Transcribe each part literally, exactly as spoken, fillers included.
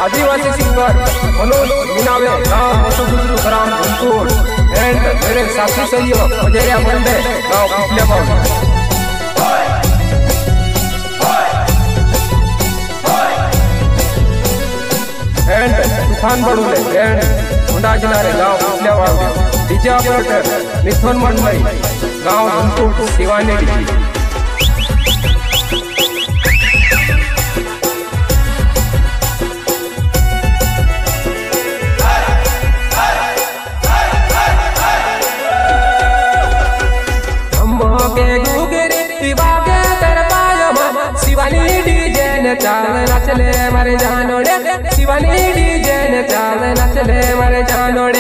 आदिवासी singer Manoj मीनावे गांव मोसोगुंद्रू ग्राम Guntur and मेरे साथी सहयोग मजेरिया मंडे गांव कुपलेबाव एंड तूफान बड़ुले एंड मुंडा जिनारे गांव कुपलेबाव डीजे ऑपरेटर मिथुन मंडई गांव गुंटूर शिवानी डीजी शिवानी डीजे ने चाल नचले मरे जानोड़े शिवानी डीजे ने चाल नचले मरे जानोड़े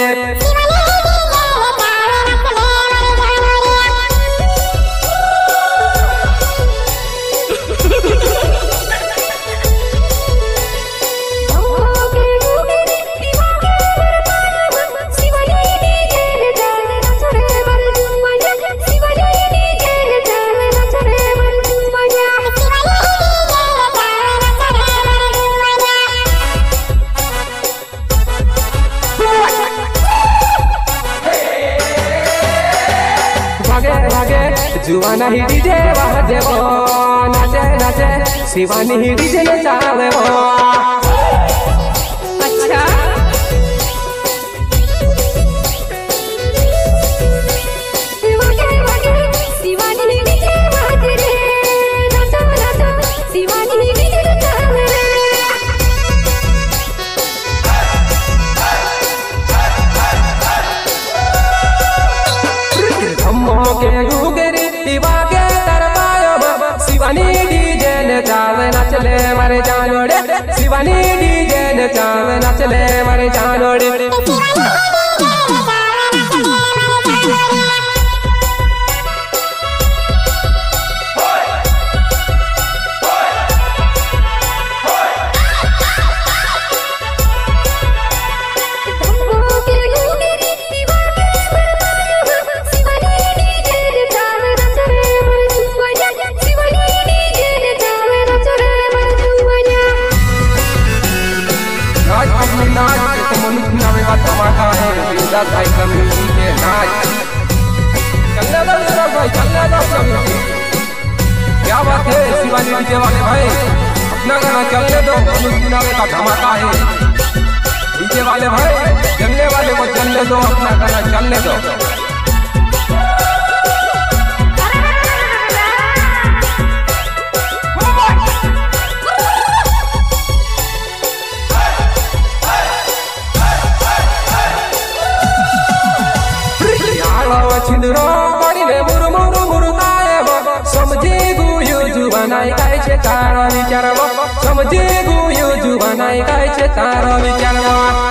जुवाना ही डीजे बाजे वो नाचे नाचे शिवानी ही डीजे ने चाले वो अच्छा वागे वागे शिवानी ही डीजे बाजे रे नाचो नाचो शिवानी ही डीजे ने चाले रे धम्मो के गुगरे शिवानी डीजे ने चाल नचले मरे जानोड़े शिवानी डीजे ने चाल नचले मरे जानोड़े धमाका है बिंदास भाई कम्युनिटी के नाच चलने दो मेरा भाई चलने दो कम्युनिटी क्या बात है शिवानी डीजे वाले भाई अपना गाना चलने दो मनोज मीनावे का धमाका है डीजे वाले भाई चलने वाले को चलने दो अपना गाना चलने दो छिंदरो पड़िले मुरु मुरु मुरु ताएबो समझे गुयु जुबानाई गाय छे तारो विचारबो समझे गुयु जुबानाई गाय छे तारो विचारबो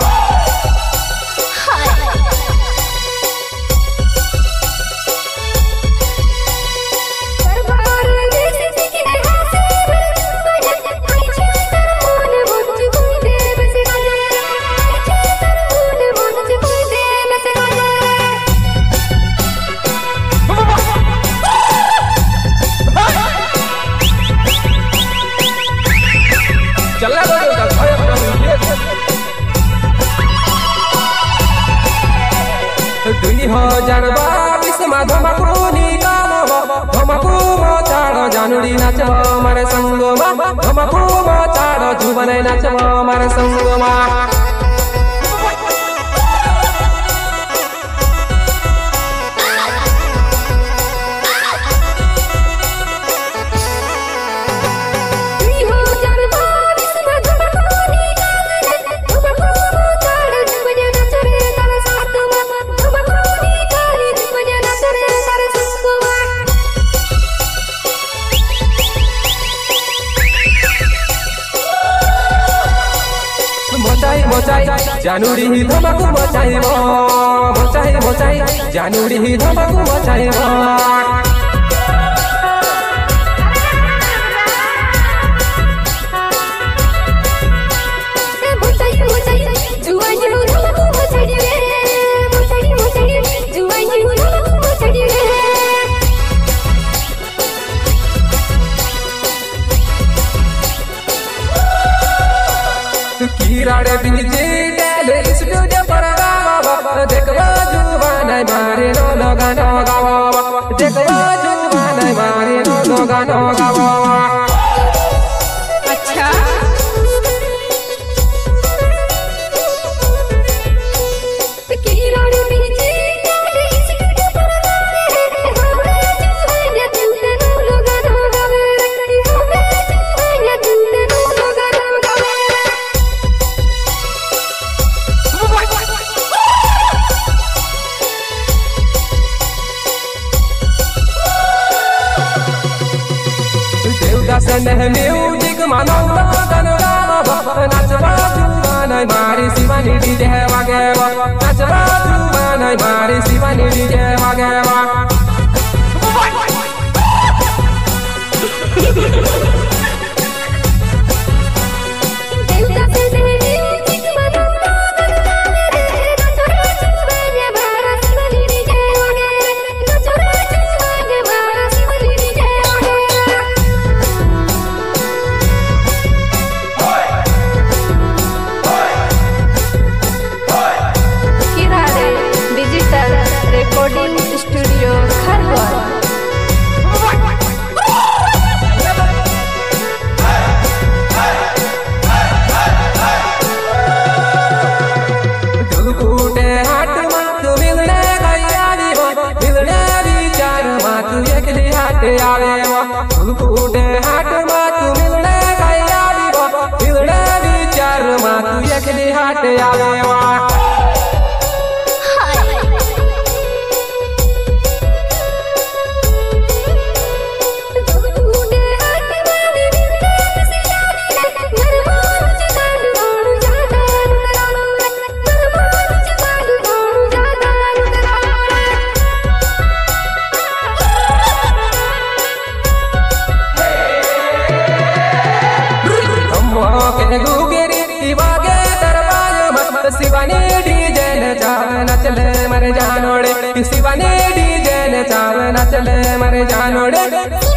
दुई हजार बाईस में धमाकू निकालो धमाकू मचाड़ो जानूड़ी नाचो मारे संगमा धमाकू मचाड़ो जुबने नाचो मारे संगमा जानूड़ी ही धमाकू मचाइबो मचाइ मचाइ जानूड़ी ही धमाकू मचाइबो गानो गावा अच्छा म्यूजिक मानो गान गावा नाचवा जुबानै मारी शिवानी डीजे वागेवा नाचवा जुबानै मारी शिवानी डीजे वागेवा रिकॉर्डिंग स्टूडियो खरगोन दुलकूटे हाट मात मिलने गया दीवा मिलने विचार मात एकली हाट आवेवा दुलकूटे हाट मात मिलने गया दीवा मिलने विचार मात एकली हाट आवेवा शिवानी डीजे नचाव नचले मर जानोड़े शिवानी डीजे नचाव नचले मर जानोड़े।